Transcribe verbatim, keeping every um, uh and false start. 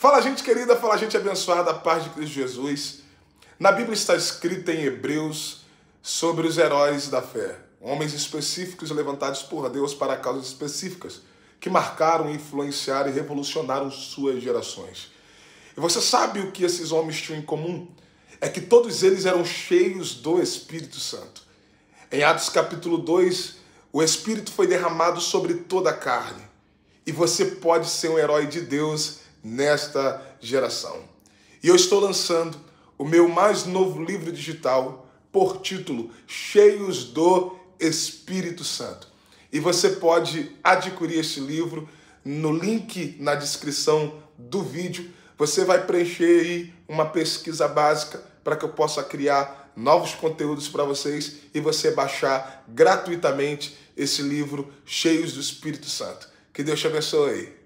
Fala, gente querida, fala, gente abençoada, a paz de Cristo Jesus. Na Bíblia está escrito em Hebreus sobre os heróis da fé, homens específicos levantados por Deus para causas específicas, que marcaram, influenciaram e revolucionaram suas gerações. E você sabe o que esses homens tinham em comum? É que todos eles eram cheios do Espírito Santo. Em Atos capítulo dois, o Espírito foi derramado sobre toda a carne. E você pode ser um herói de Deus nesta geração. E eu estou lançando o meu mais novo livro digital por título Cheios do Espírito Santo. E você pode adquirir este livro no link na descrição do vídeo. Você vai preencher aí uma pesquisa básica para que eu possa criar novos conteúdos para vocês e você baixar gratuitamente esse livro Cheios do Espírito Santo. Que Deus te abençoe.